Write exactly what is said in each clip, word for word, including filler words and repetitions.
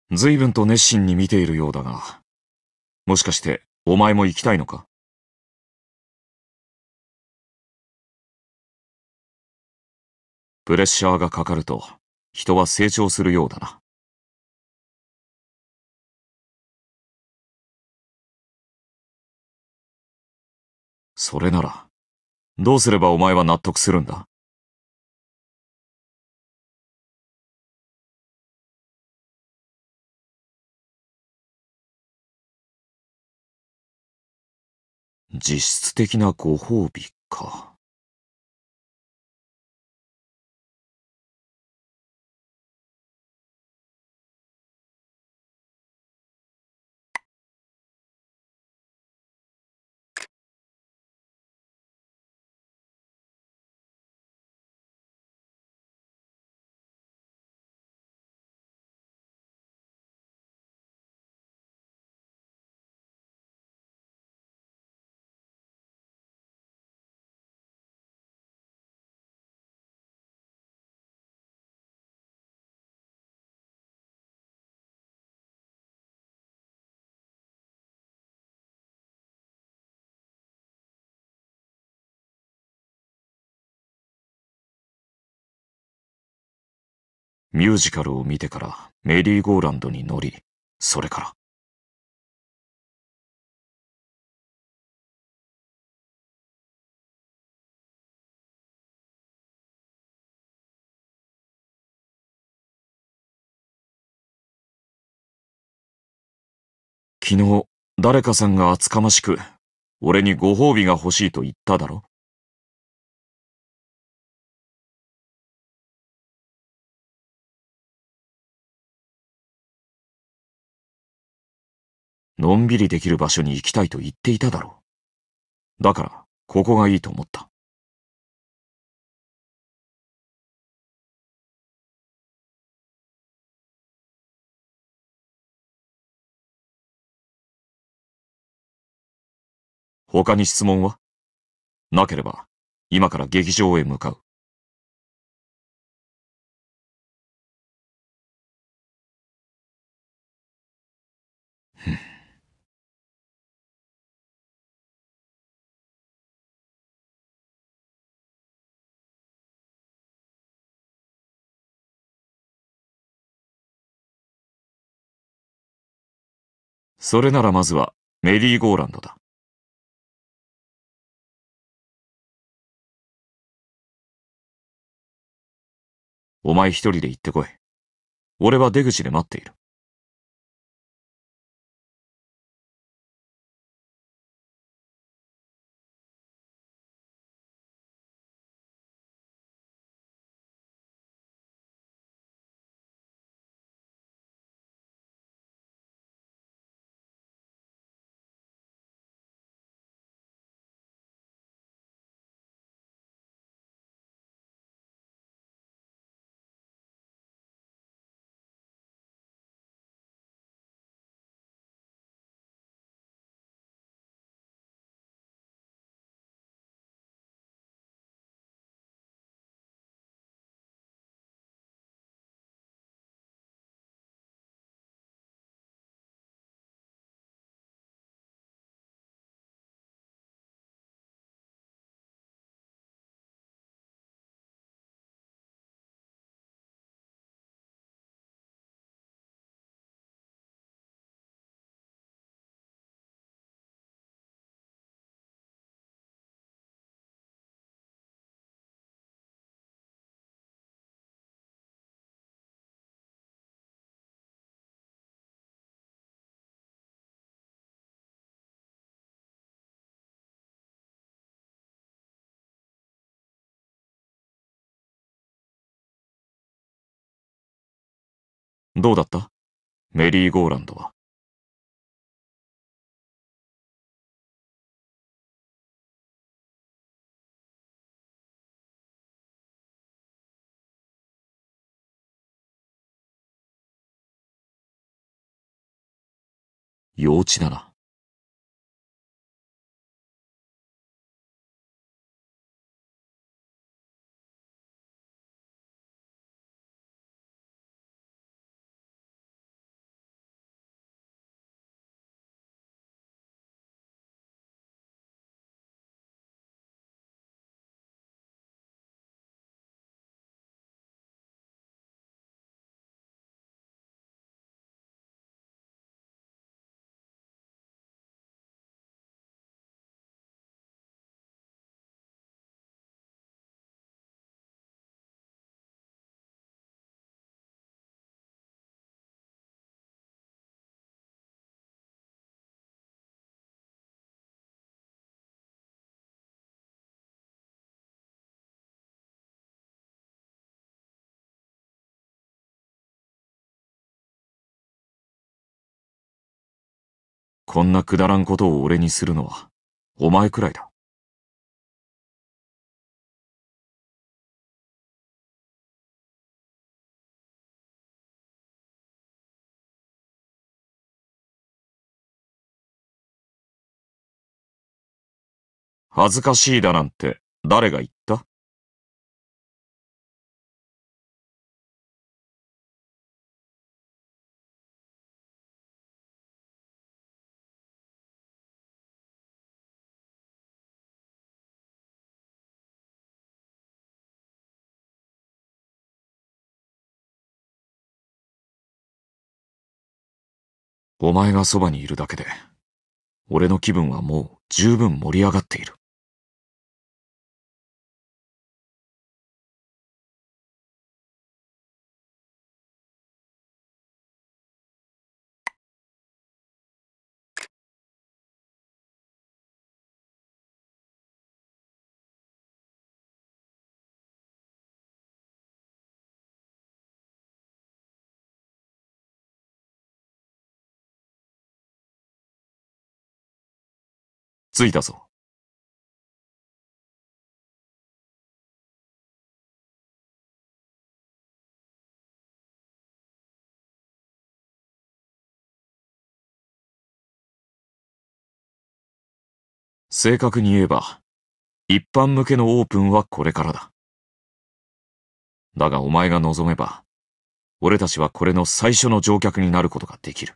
随分と熱心に見ているようだが、もしかしてお前も行きたいのか？プレッシャーがかかると人は成長するようだな。それなら、どうすればお前は納得するんだ？実質的なご褒美か。ミュージカルを見てからメリーゴーランドに乗り、それから。昨日、誰かさんが厚かましく、俺にご褒美が欲しいと言っただろ？のんびりできる場所に行きたいと言っていただろう。だから、ここがいいと思った。他に質問は？なければ、今から劇場へ向かう。それならまずは、メリーゴーランドだ。お前一人で行ってこい。俺は出口で待っている。どうだった？メリーゴーランドは。幼稚だな。 こんなくだらんことを俺にするのは、お前くらいだ。恥ずかしいだなんて誰が言った？お前がそばにいるだけで、俺の気分はもう十分盛り上がっている。着いたぞ。正確に言えば、一般向けのオープンはこれからだ。だがお前が望めば、俺たちはこれの最初の乗客になることができる。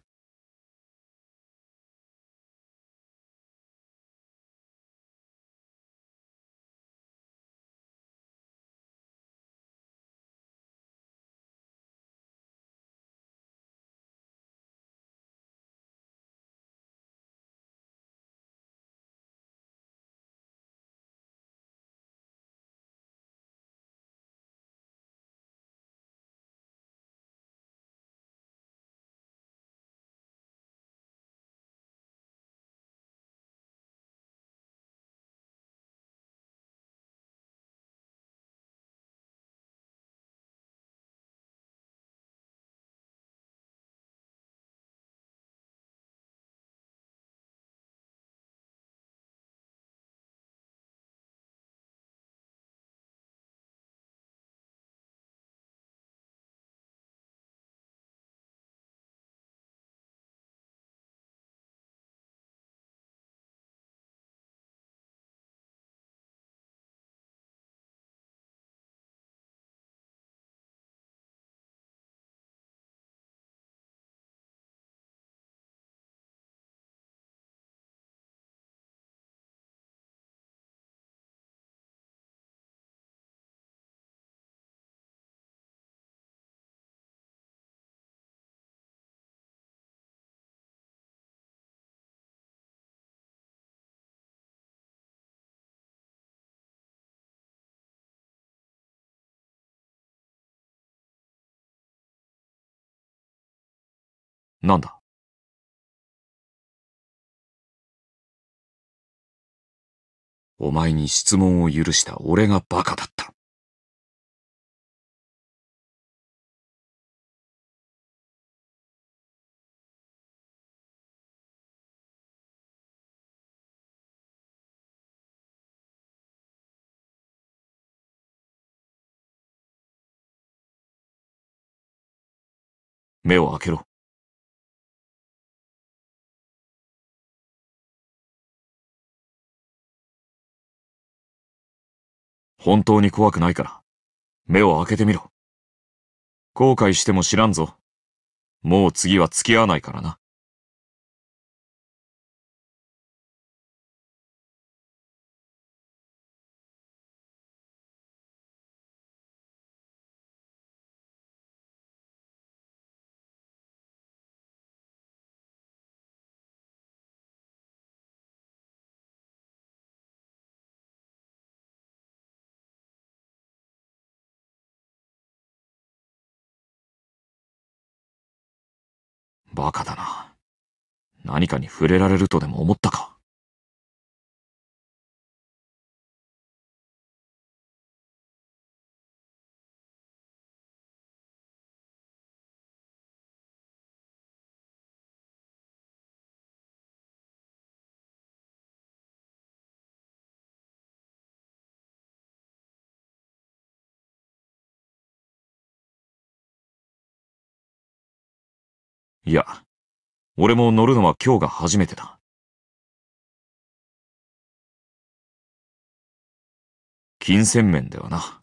なんだ？お前に質問を許した俺がバカだった。目を開けろ。本当に怖くないから、目を開けてみろ。後悔しても知らんぞ。もう次は付き合わないからな。バカだな。何かに触れられるとでも思ったか。 いや、俺も乗るのは今日が初めてだ。金銭面ではな。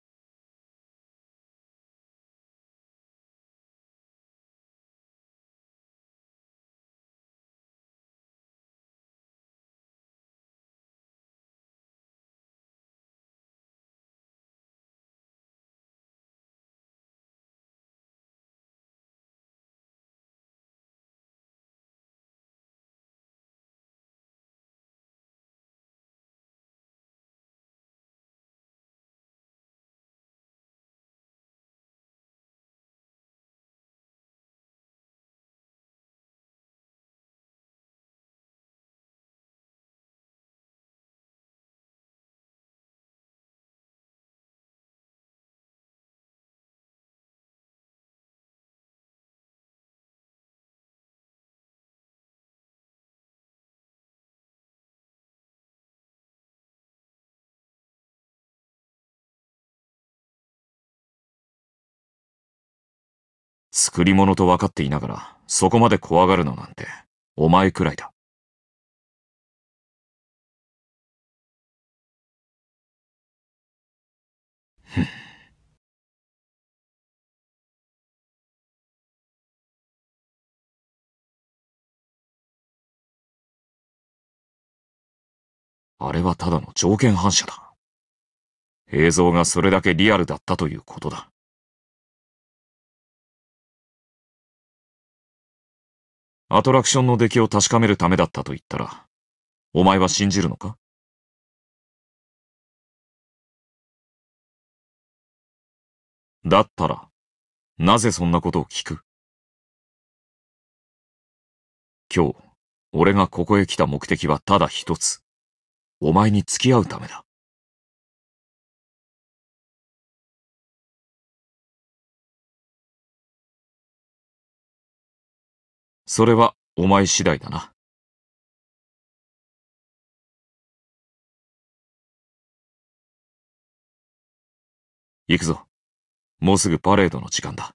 作り物と分かっていながら、そこまで怖がるのなんて、お前くらいだ。あれはただの条件反射だ。映像がそれだけリアルだったということだ。アトラクションの出来を確かめるためだったと言ったら、お前は信じるのか？だったら、なぜそんなことを聞く？今日、俺がここへ来た目的はただ一つ。お前に付き合うためだ。それは、お前次第だな。行くぞ。もうすぐパレードの時間だ。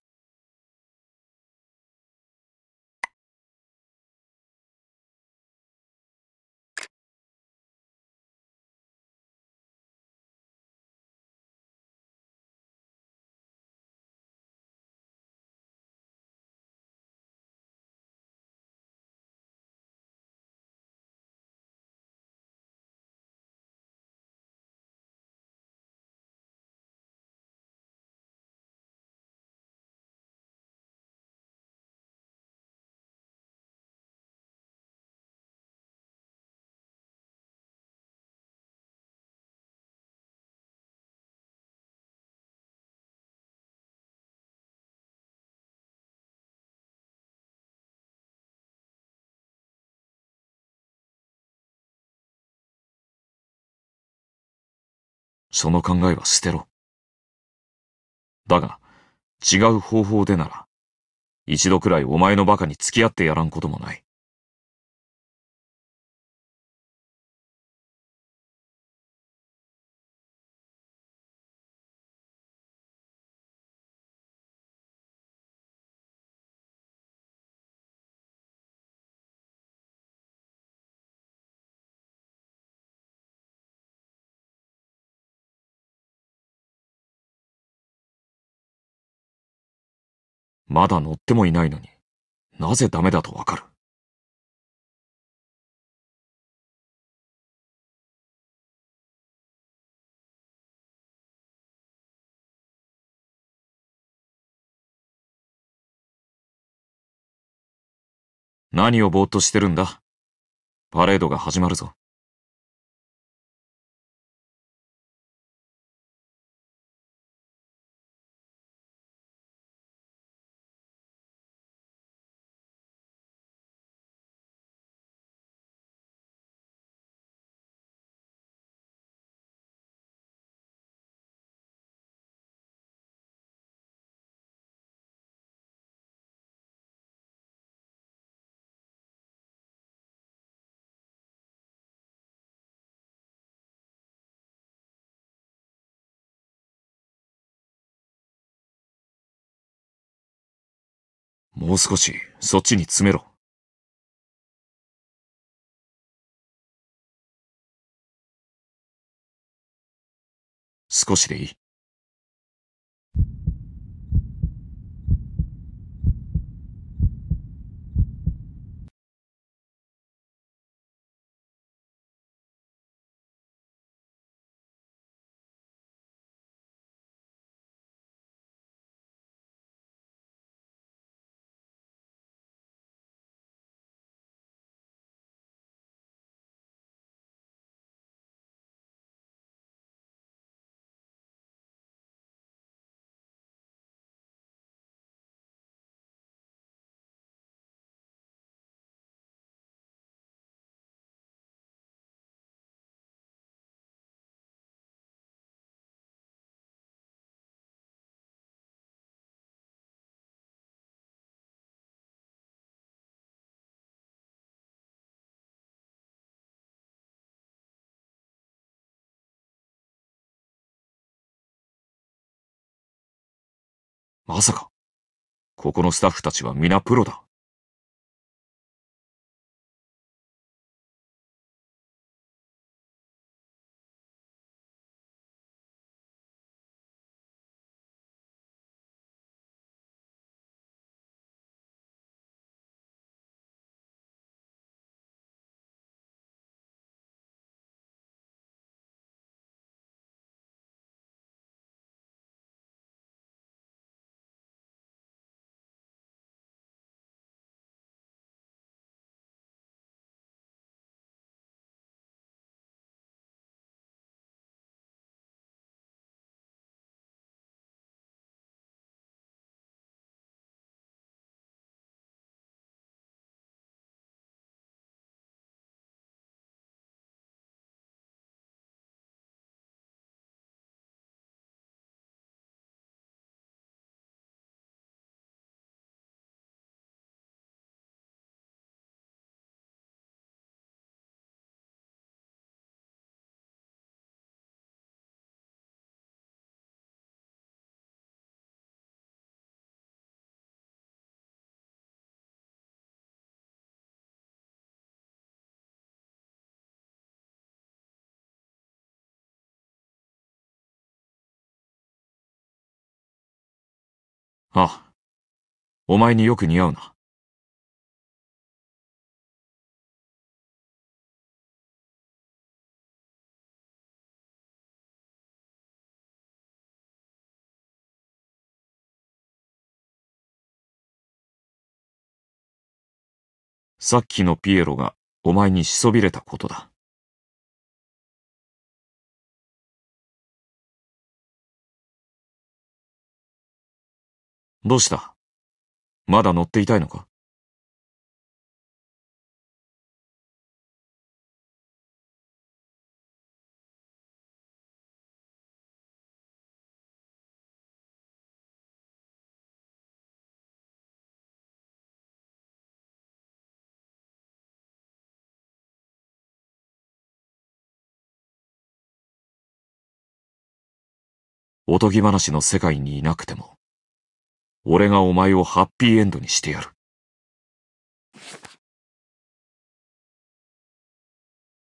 その考えは捨てろ。だが、違う方法でなら、一度くらいお前のバカに付き合ってやらんこともない。まだ乗ってもいないのに、なぜダメだとわかる？何をぼーっとしてるんだ？パレードが始まるぞ。 もう少しそっちに詰めろ。少しでいい。まさか、ここのスタッフたちは皆プロだ。ああ、お前によく似合うな。さっきのピエロがお前にしそびれたことだ。どうした？まだ乗っていたいのか？おとぎ話の世界にいなくても、俺がお前をハッピーエンドにしてやる。